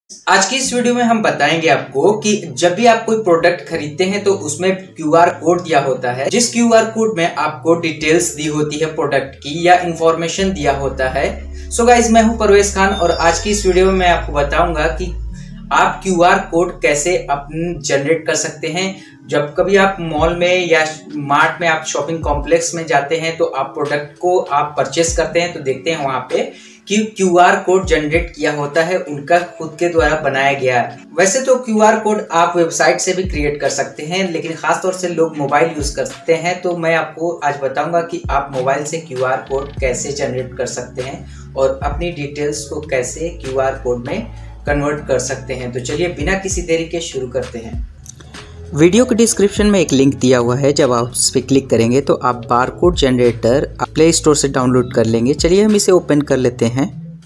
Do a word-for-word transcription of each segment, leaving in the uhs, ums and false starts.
आज की इस वीडियो में हम बताएंगे आपको कि जब भी आप कोई प्रोडक्ट खरीदते हैं तो उसमें क्यूआर कोड दिया होता है, जिस क्यूआर कोड में आपको डिटेल्स दी होती है प्रोडक्ट की या इंफॉर्मेशन दिया होता है। सो गाइस, मैं हूं परवेज खान और आज की इस वीडियो में मैं आपको बताऊंगा कि आप क्यूआर कोड कैसे अपने जनरेट कर सकते हैं। जब कभी आप मॉल में या मार्ट में आप शॉपिंग कॉम्प्लेक्स में जाते हैं तो आप प्रोडक्ट को आप परचेस करते हैं तो देखते हैं वहां पे कि क्यूआर कोड जनरेट किया होता है, उनका खुद के द्वारा बनाया गया है। वैसे तो क्यूआर कोड आप वेबसाइट से भी क्रिएट कर सकते हैं, लेकिन खासतौर से लोग मोबाइल यूज करते हैं, तो मैं आपको आज बताऊंगा कि आप मोबाइल से क्यूआर कोड कैसे जनरेट कर सकते हैं और अपनी डिटेल्स को कैसे क्यूआर कोड में कन्वर्ट कर सकते हैं। तो चलिए बिना किसी देरी के शुरू करते हैं। वीडियो के डिस्क्रिप्शन में एक लिंक दिया हुआ है, जब आप उस पर क्लिक करेंगे तो आप बारकोड जनरेटर प्ले स्टोर से डाउनलोड कर लेंगे। चलिए हम इसे ओपन कर लेते हैं।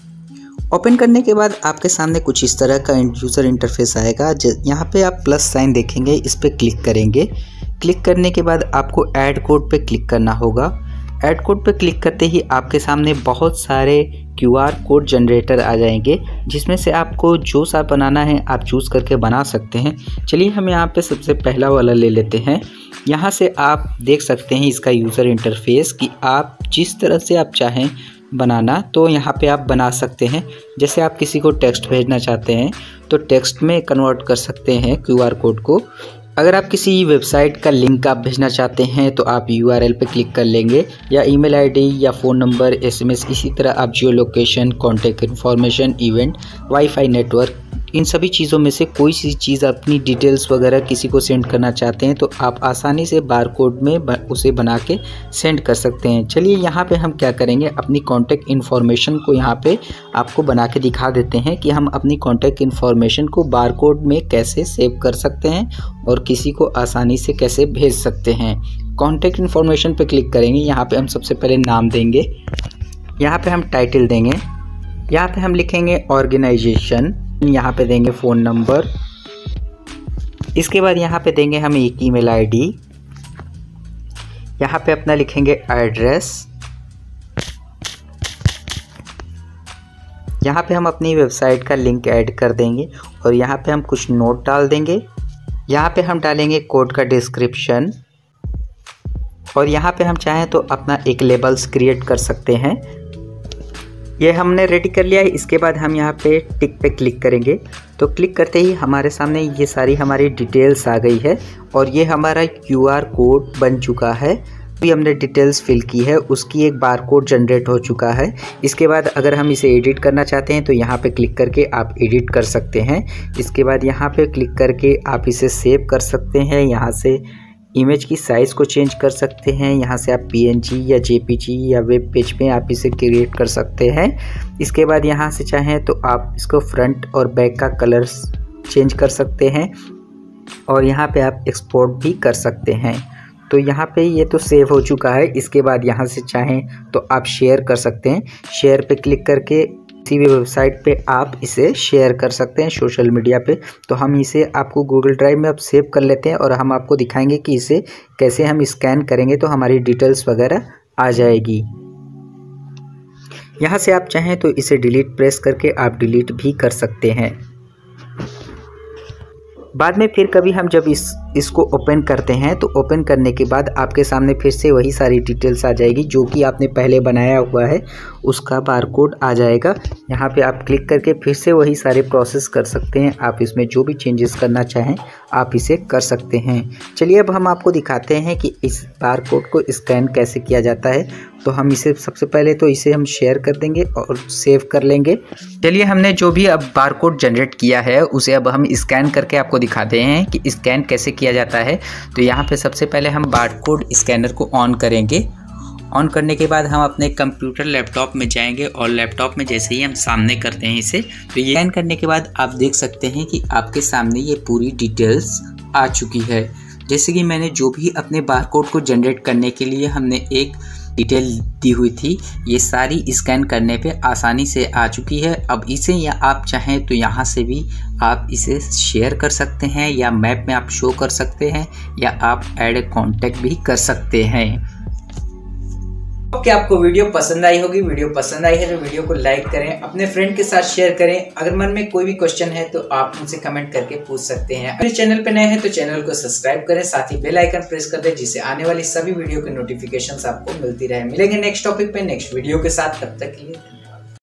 ओपन करने के बाद आपके सामने कुछ इस तरह का यूज़र इंटरफेस आएगा। यहाँ पे आप प्लस साइन देखेंगे, इस पर क्लिक करेंगे। क्लिक करने के बाद आपको ऐड कोड पे क्लिक करना होगा। ऐड कोड पे क्लिक करते ही आपके सामने बहुत सारे क्यूआर कोड जनरेटर आ जाएंगे, जिसमें से आपको जो सा बनाना है आप चूज़ करके बना सकते हैं। चलिए हम यहाँ पे सबसे पहला वाला ले लेते हैं। यहाँ से आप देख सकते हैं इसका यूज़र इंटरफेस कि आप जिस तरह से आप चाहें बनाना तो यहाँ पे आप बना सकते हैं। जैसे आप किसी को टेक्स्ट भेजना चाहते हैं तो टेक्स्ट में कन्वर्ट कर सकते हैं क्यूआर कोड को। अगर आप किसी वेबसाइट का लिंक आप भेजना चाहते हैं तो आप यूआरएल पे क्लिक कर लेंगे, या ईमेल आईडी या फ़ोन नंबर, एसएमएस, इसी तरह आप geo location, contact information, event, wifi network, इन सभी चीज़ों में से कोई सी चीज़ अपनी डिटेल्स वगैरह किसी को सेंड करना चाहते हैं तो आप आसानी से बारकोड में उसे बना के सेंड कर सकते हैं। चलिए यहाँ पे हम क्या करेंगे, अपनी कॉन्टैक्ट इन्फॉर्मेशन को यहाँ पे आपको बना के दिखा देते हैं कि हम अपनी कॉन्टैक्ट इन्फॉर्मेशन को बारकोड में कैसे सेव कर सकते हैं और किसी को आसानी से कैसे भेज सकते हैं। कॉन्टैक्ट इन्फॉर्मेशन पे क्लिक करेंगे। यहाँ पे हम सबसे पहले नाम देंगे, यहाँ पे हम टाइटल देंगे, यहाँ पे हम लिखेंगे ऑर्गेनाइजेशन, यहाँ पे देंगे फ़ोन नंबर, इसके बाद यहाँ पे देंगे हम एक ईमेल आईडी, यहाँ पे अपना लिखेंगे एड्रेस, यहाँ पे हम अपनी वेबसाइट का लिंक ऐड कर देंगे और यहाँ पे हम कुछ नोट डाल देंगे। यहाँ पे हम डालेंगे कोड का डिस्क्रिप्शन और यहाँ पे हम चाहें तो अपना एक लेबल्स क्रिएट कर सकते हैं। ये हमने रेडी कर लिया है। इसके बाद हम यहाँ पे टिक पे क्लिक करेंगे तो क्लिक करते ही हमारे सामने ये सारी हमारी डिटेल्स आ गई है और ये हमारा क्यूआर कोड बन चुका है। अभी हमने डिटेल्स फिल की है, उसकी एक बारकोड जनरेट हो चुका है। इसके बाद अगर हम इसे एडिट करना चाहते हैं तो यहाँ पे क्लिक करके आप एडिट कर सकते हैं। इसके बाद यहाँ पे क्लिक करके आप इसे सेव कर सकते हैं। यहाँ से इमेज की साइज़ को चेंज कर सकते हैं। यहाँ से आप पीएनजी या जेपीजी या वेब पेज पे आप इसे क्रिएट कर सकते हैं। इसके बाद यहाँ से चाहें तो आप इसको फ्रंट और बैक का कलर चेंज कर सकते हैं और यहाँ पे आप एक्सपोर्ट भी कर सकते हैं। तो यहाँ पे ये तो सेव हो चुका है। इसके बाद यहाँ से चाहें तो आप शेयर कर सकते हैं। शेयर पे क्लिक करके किसी भी वेबसाइट पे आप इसे शेयर कर सकते हैं, सोशल मीडिया पे। तो हम इसे आपको गूगल ड्राइव में अब सेव कर लेते हैं और हम आपको दिखाएंगे कि इसे कैसे हम स्कैन करेंगे तो हमारी डिटेल्स वगैरह आ जाएगी। यहाँ से आप चाहें तो इसे डिलीट प्रेस करके आप डिलीट भी कर सकते हैं। बाद में फिर कभी हम जब इस इसको ओपन करते हैं तो ओपन करने के बाद आपके सामने फिर से वही सारी डिटेल्स आ जाएगी जो कि आपने पहले बनाया हुआ है, उसका बारकोड आ जाएगा। यहाँ पे आप क्लिक करके फिर से वही सारे प्रोसेस कर सकते हैं। आप इसमें जो भी चेंजेस करना चाहें आप इसे कर सकते हैं। चलिए अब हम आपको दिखाते हैं कि इस बारकोड को स्कैन कैसे किया जाता है। तो हम इसे सबसे पहले तो इसे हम शेयर कर देंगे और सेव कर लेंगे। चलिए हमने जो भी अब बारकोड जनरेट किया है उसे अब हम स्कैन करके आपको दिखाते हैं कि स्कैन कैसे किया जाता है। तो यहाँ पे सबसे पहले हम बारकोड स्कैनर को ऑन करेंगे। ऑन करने के बाद हम अपने कंप्यूटर लैपटॉप में जाएंगे और लैपटॉप में जैसे ही हम सामने करते हैं इसे, तो ये स्कैन करने के बाद आप देख सकते हैं कि आपके सामने ये पूरी डिटेल्स आ चुकी है। जैसे कि मैंने जो भी अपने बारकोड को जनरेट करने के लिए हमने एक डिटेल दी हुई थी, ये सारी स्कैन करने पे आसानी से आ चुकी है। अब इसे या आप चाहें तो यहाँ से भी आप इसे शेयर कर सकते हैं या मैप में आप शो कर सकते हैं या आप ऐड कॉन्टैक्ट भी कर सकते हैं। कि आपको वीडियो पसंद आई होगी। वीडियो पसंद आई है तो वीडियो को लाइक करें, अपने फ्रेंड के साथ शेयर करें। अगर मन में कोई भी क्वेश्चन है तो आप मुझसे कमेंट करके पूछ सकते हैं। अगर चैनल पे नए हैं तो चैनल को सब्सक्राइब करें, साथ ही बेल आइकन प्रेस कर दें जिससे आने वाली सभी वीडियो के नोटिफिकेशंस आपको मिलती रहे। मिलेंगे नेक्स्ट टॉपिक पे नेक्स्ट वीडियो के साथ, तब तक के लिए।